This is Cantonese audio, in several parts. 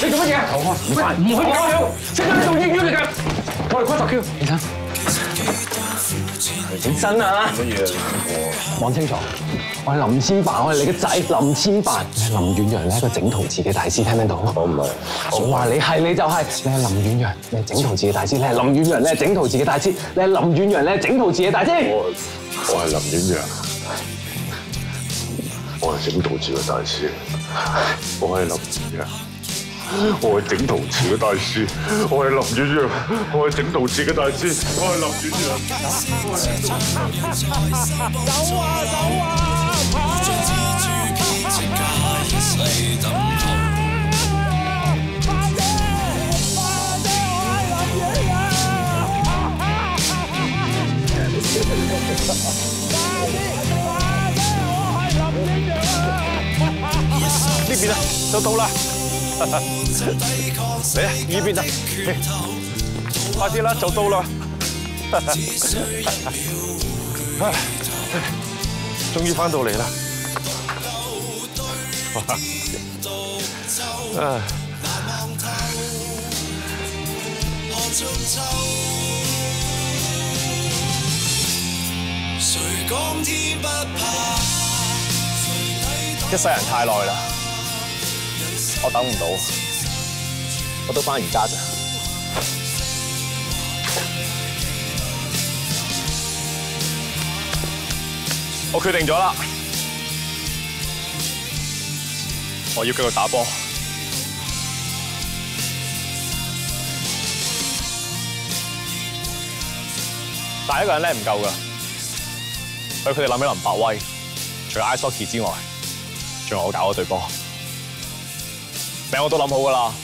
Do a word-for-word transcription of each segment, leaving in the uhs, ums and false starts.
你做乜嘢？頭開，唔快，唔去搞了，即刻做醫院嚟㗎！我哋開特 Q，醫生，整身啊！乜嘢？講清楚，我係林千帆，我係你嘅仔林千帆。林遠陽，你係一個整陶瓷嘅大師，聽唔聽到？我唔係，我話你係你就係，你係林遠陽，你係整陶瓷嘅大師，你係林遠陽，你係整陶瓷嘅大師，你係林遠陽，你係整陶瓷嘅大師。 我我係林遠陽，我係整陶瓷嘅大師，我係林遠陽。我係整陶瓷嘅大師，我係林遠陽，我係整陶瓷嘅大師，我係林遠陽。走啊走啊！呢邊啊，就到啦！嚟啊，呢邊啊，快啲啦，就到啦！終於翻到嚟啦！啊！一世人太耐啦，我等唔到，我都翻而家咋。我決定咗啦，我要繼續打波。但係一個人咧唔夠㗎，所以佢哋諗起林百威，除咗 ice hockey 之外，仲有我搞嗰隊波。名我都諗好㗎啦，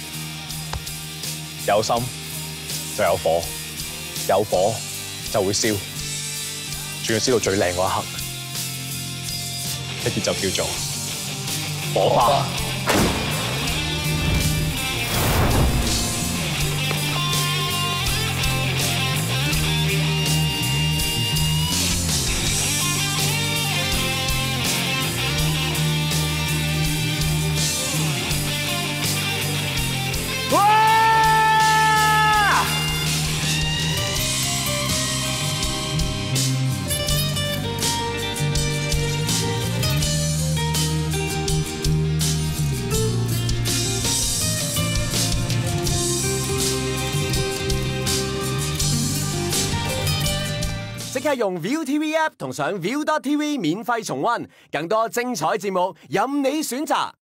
有心就有火，有火就會燒，仲要燒到最靚嗰一刻，呢啲就叫做火花。 即刻用 ViuTV App 同上 Viu dot T V 免費重溫，更多精彩節目任你選擇。